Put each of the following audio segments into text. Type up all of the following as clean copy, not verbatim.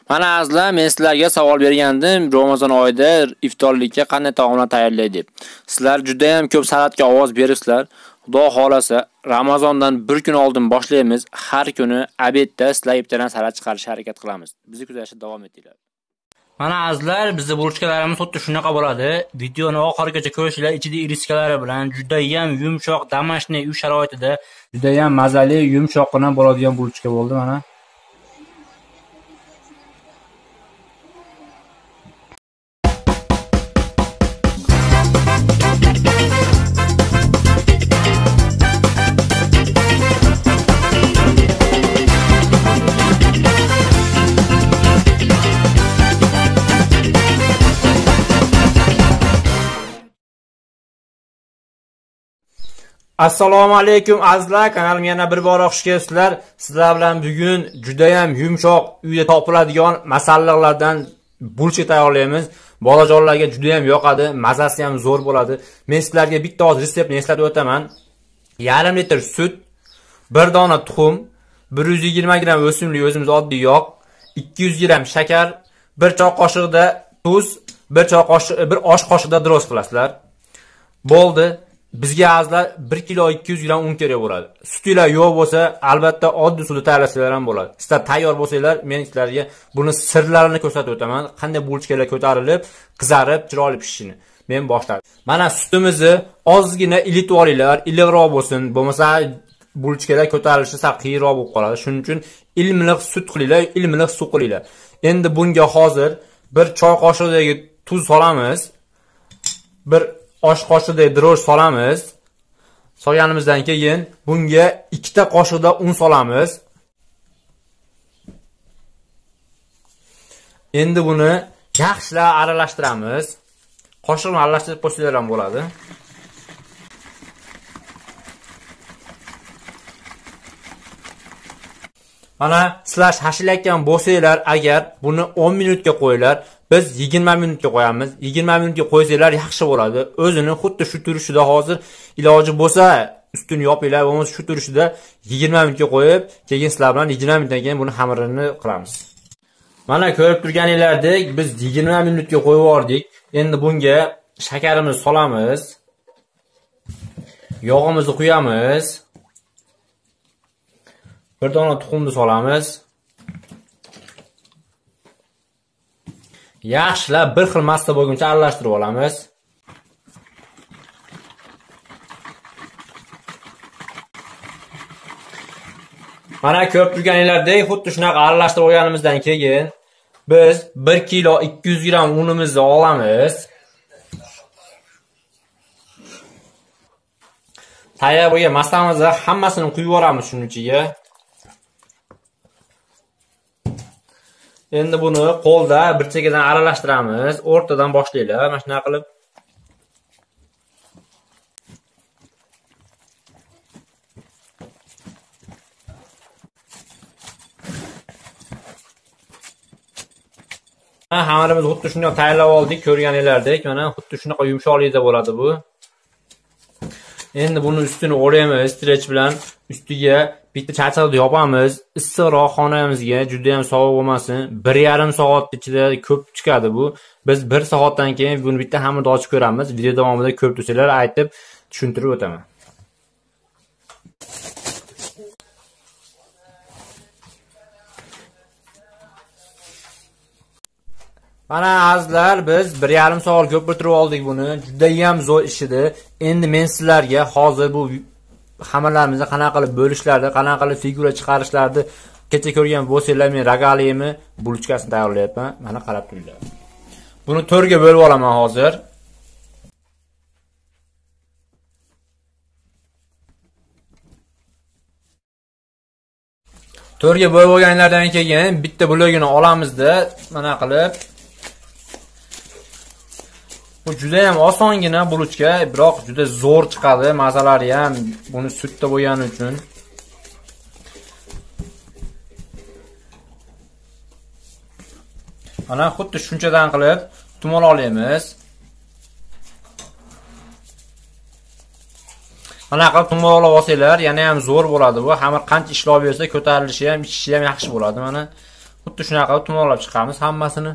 Mana azizlar, men sizlarga savol bergandim, Ramazon oyida iftorlikka qanday taomlar tayyorlaydi deb. Sizlar juda ham ko'p salatga ovoz beribsizlar. Xudo xolasa, Ramazondan bir kun oldin boshlaymiz. Har kuni obedda sizlar iftordan salat chiqarishga harakat qilamiz. Bizni kuzatishda davom etinglar. Mana azizlar, bizning bulchkalarimiz xuddi shunaqa bo'ladi. Videoni oxirigacha ko'rishinglar, ichida irichkalari bilan juda ham yumshoq, damashniy uy sharoitida juda ham mazali, yumshoqqina bo'ladigan bulchka bo'ldi mana. Assalomu alaykum azizlar, kanalimga yana bir bor xush kelibsizlar. Sizlar bilan bugun juda ham yumshoq uyda topiladigan masalliqlardan bulchka tayyorlaymiz. Bolajonlarga juda ham yoqadi, mazasi ham zo'r bo'ladi. Men sizlarga bitta oz retseptni eslatib o'taman. Yarim litr sut, 1 dona tuxum, 120 gram o'simlik o'zimiz oddiy yog', 200 gram shakar, 1 choy qoshiqda tuz, 1 osh qoshiqda droz qilasizlar. Bo'ldi. Bizga azizlar 1 kilo 200 gram un kerak bo'ladi. Sutinglar yo'q bo'lsa, albatta oddiy suvda tayyorlasanglar ham bo'ladi. Sizlar tayyor bo'lsanglar, men sizlarga buni sirlarini ko'rsatib o'taman. Qanday bulchkalar ko'tarilib, qizarib, chiroyli pishishini. Men boshladim. Mana sutimizni ozgina ilitib olinglar, iliqroq bo'lsin. Bo'lmasa bulchkalar ko'tarilishi sal qiyinroq bo'lib qoladi. Shuning uchun ilmliq sut qilinglar, ilmliq suv qilinglar. Endi bunga hozir 1 choy qoshiqdagi tuz solamiz. 1 osh qoshiqdek droj solamiz. Solganimizdan keyin bunga 2 ta qoshiqda un solamiz. Endi buni yaxshilab aralashtiramiz. Qoshiqni aralashtirib qo'shsanglar ham bo'ladi. Mana sizlar shashilayotgan bo'lsanglar, agar buni 10 minutga qo'yinglar. Biz 20 minutga qo'yamiz. 20 minutga qo'ysanglar yaxshi bo'ladi. O'zini xuddi shu turishida hozir iloji bo'lsa ustini yopinglar, bo'lmasa shu turishida 20 minutga qo'yib, keyin sizlar bilan 20 minutdan keyin buni xamirini qilamiz. Mana ko'rib turganinglardek, biz 20 minutga qo'yib yubordik. Endi bunga shakarimizni solamiz. Yog'imizni quyamiz. 1 dona tuxumni solamiz. Yaxshilab bir xil massa bo'lguncha aralashtirib olamiz. Mana ko'rib turganinglardek, xuddi shunaqa aralashtirib olganimizdan keyin biz 1 kilo 200 gram unimizni olamiz. Tayyor bo'lgan massamizni hammasini quyib yuboramiz shuning ichiga. Endi buni qo'lda bir chekkadan aralashtiramiz. O'rtadan boshlaylar, mana shunday qilib. Xamirimizni xuddi shunday tayyorlab oldik, ko'rganinglardek. Mana xuddi shunaqa yumshoqlikda bo'ladi bu. Endi buni ustini o'raymiz strech bilan. Ustiga bitta charchoqni yopamiz. Issiqroq xonamizga, juda ham sovuq bo'lmasin. 1,5 soat ichida ko'p chiqadi bu. Biz 1 soatdan keyin buni bitta xamirni ochib ko'ramiz. Video davomida ko'p tursanglar aytib tushuntirib o'taman. Mana azizlar, biz 1,5 soat ko'pirtirib oldik buni. Juda ham zo'r ish edi. Endi men sizlarga hozir bu xamirlarimizni qanaqa qilib bo'lishlarni, qanaqa qilib figura chiqarishlarni kecha ko'rgan bo'lsanglar, men rogaliymi bulchkasini tayyorlayapman. Mana qarab turinglar. Buni 4 ga bo'lib olaman hozir. To'rga bo'lib olganlardan keyin bitta blogini olamizda, mana qilib. Bu juda ham osongina bulchka, biroq juda zo'r chiqadi, mazalari ham buni sutda bo'lgani uchun. Mana xuddi shunchadan qilib tumal olamiz. Mana qilib tumal olib olsanglar, yana ham zo'r bo'ladi bu. Xamir qancha ishlov bersa, ko'tarilishi ham, ishishi ham yaxshi bo'ladi. Mana Xuddi shunaqa tumonlab chiqamiz hammasini.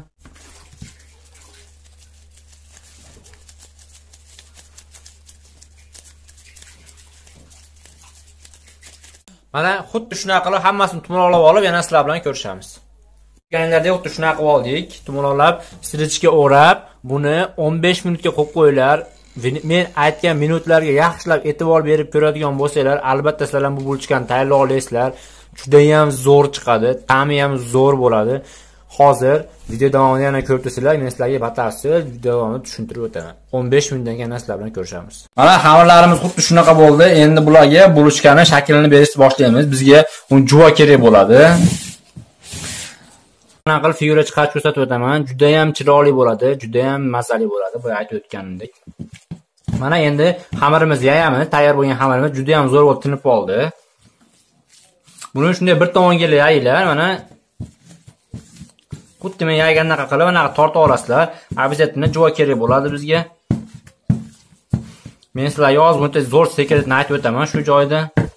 Mana xuddi shunaqa qilib hammasini tumonlab olib, yana sizlar bilan ko'rishamiz. Qilganlarda xuddi shunaqa qilib oldik. Tumonlab, sirichga o'rab, buni 15 minutga qo'yib qo'yinglar. Men aytgan minutlarga yaxshilab e'tibor berib ko'radigan bo'lsanglar, albatta sizlar ham bu bulchkani tayyorlay olasizlar. Juda ham zo'r chiqadi, ta'mi ham zo'r bo'ladi. Hozir video davomida yana ko'rib turibsizlar, men sizlarga batafsil video davomida tushuntirib o'taman. 15 minutdan keyin sizlar bilan ko'rishamiz. Mana xamirlarimiz xuddi shunaqa bo'ldi. Endi bularga bulchkani shaklini berishni boshlaymiz. Bizga uni juva kerak bo'ladi. Mana qilib figura chiqarib ko'rsatib o'taman. Juda ham chiroyli bo'ladi, juda ham mazali bo'ladi, bu aytib o'tganimdek. Mana endi xamirimizni yayamiz. Tayyor bo'lgan xamirimiz juda ham zo'r bo'lib tinib qoldi. Buni shunday bir tomonga yayinglar, mana xuddi men yaygandaqa qilib, mana tortib olasizlar. Обязательно juva kerak bo'ladi bizga. Men sizlarga hozir bunday zo'r sekretni aytib o'taman shu joyda.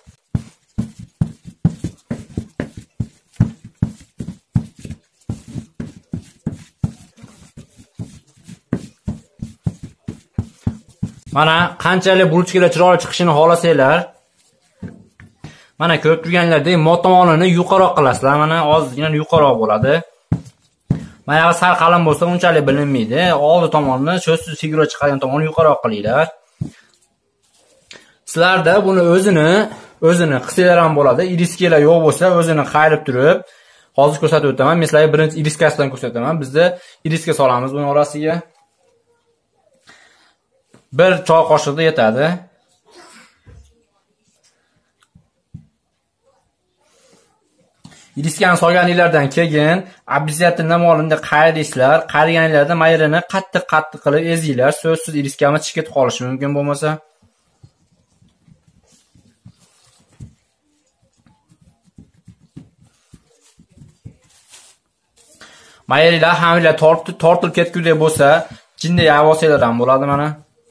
Mana qanchalik bulchkalar chiroyli chiqishini xohlasanglar, mana ko'rib turganlaringdek mod tomonini yuqaroq qilasizlar. Mana ozgina yuqaroq bo'ladi. Mana sal qalin bo'lsa unchalik bilinmaydi. Oldi tomonni, so'zsiz figura chiqadigan tomonni yuqaroq qilinglar. Sizlarda buni o'zini qilsanglar ham bo'ladi. Iriskalar yo'q bo'lsa, o'zini qayrib turib, hozir ko'rsatib o'taman. Men sizlarga birinchi iriskasidan ko'rsataman. Bizda iriska solamiz buning orasiga. 1 choy qoshiqda yetadi. Iriskani solganinglardan keyin обязательно molini qayrisizlar. Qayriganinglarda mayrini qattiq qilib ezinglar. So'zsiz iriskamiz chiqib ketib qolishi mumkin bo'lmasa. Mayrilar hammalar tortilib ketgudek bo'lsa, jinday avosiylar ham bo'ladi mana.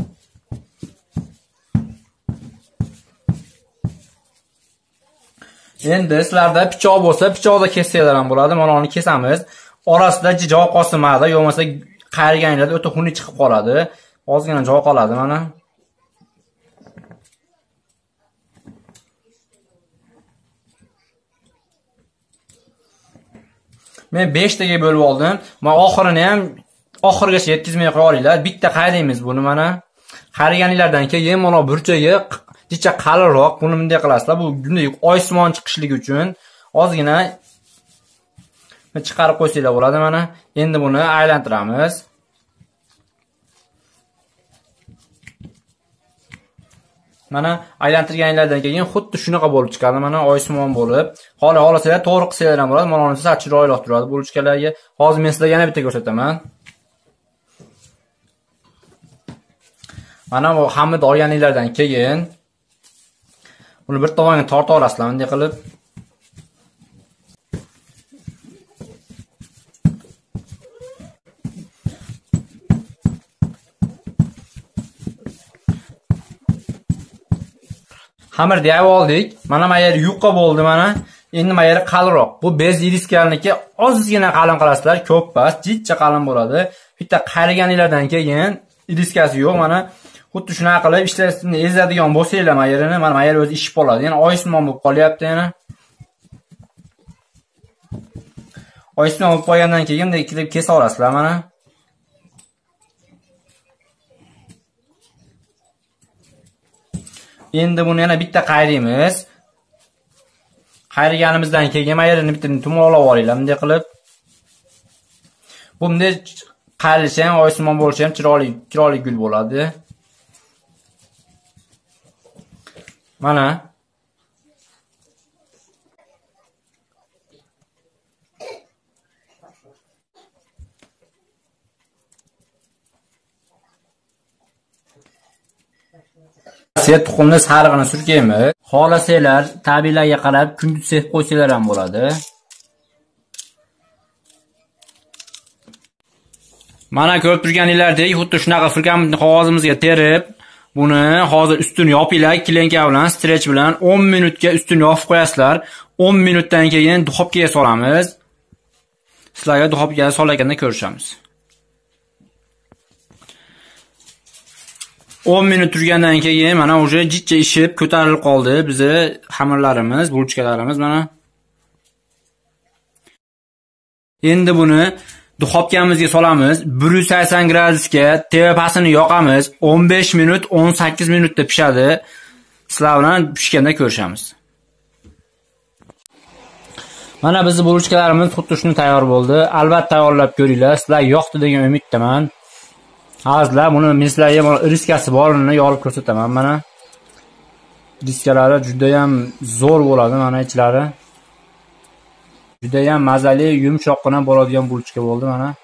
Endi sizlarda pichoq bo'lsa, pichoqda kessanglar ham bo'ladi. Mana uni kesamiz. Orasida joy qosimadi, yo'qmasa qayriganinglarda o'ta xunuk chiqib qoladi. Ozgina joy qoladi mana. Men 5 taga bo'lib oldim. Men oxirini ham oxirigacha yetkazmay qo'yinglar. Bitta qayraymiz buni mana. Qayriganinglardan keyin mana burchaga jicha qalinroq buni bunday qilasizlar. Bu bunday oysimon chiqishligi uchun ozgina chiqarib qo'ysanglar bo'ladi mana. Endi buni aylantiramiz. Mana aylantirganinglardan keyin xuddi shunaqa bo'lib chiqadi. Mana oysimon bo'lib. Xohlasanglar to'g'ri qilsanglar ham bo'ladi. Mana unisi chiroyli turadi bulchkalarga. Hozir men sizlarga yana bitta ko'rsataman. Mana bu xamirni olganinglardan keyin buni bir tomonga tortib olasizlar bunday qilib. Xamirni yayib oldik. Mana mayeri yuqqa bo'ldi mana. Endi mayeri qalinroq. Bu bez iriskalniki ozgina qalin qilasizlar, ko'p emas, jicha qalin bo'ladi. Bitta qayriganinglardan keyin iriskasi yo'q mana. Xuddi shunaqa qilib ishlasini ezadigan bo'lsanglar mayerini, mana mayer o'zi ishib qoladi. Yana oysimon bo'lib qolyapti yana. Oysimon bo'lib qolgandan keyin bunday qilib kesa olasizlar mana. Endi buni yana bitta qayraymiz. Qayriganimizdan keyin mayerini bitta tumonlab olinglar bunday qilib. Bunday qayrilishi ham oysimon bo'lishi ham chiroyli gul bo'ladi. Mana tuxumni sarig'ini surkaymiz. Xohlasanglar tabiiylarga qarab kunduz sepib qo'ysanglar ham bo'ladi. Mana ko'rib turganinglardek, xuddi shunaqa firkamni qog'ozimizga terib, buni hozir ustini yopinglar, klenka bilan, strech bilan 10 minutga ustini yopib qo'yasizlar. 10 minutdan keyin duxovkaga solamiz. Sizlarga duxovkaga solayotganda ko'rishamiz. 10 minut turgandan keyin mana уже jitcha ishib ko'tarilib qoldi bizni xamirlarimiz, bulchkalarimiz mana. Endi buni duxovkamizga solamiz. 180 gradusga tepasini yoqamiz. 15 minut, 18 minutda pishadi. Sizlar bilan pishganda ko'rishamiz. Mana bizning bulchkalarimiz xuddi shuni tayyor bo'ldi. Albatta tayyorlab ko'ringlar. Sizlar yoqdi degan umiddaman. Hozirlar buni men sizlarga riskasi borini yorib ko'rsataman mana. Riskalari juda ham zo'r bo'ladi mana ichlari. Juda ham mazali, yumshoqqina bo'ladigan bulchka bo'ldi mana.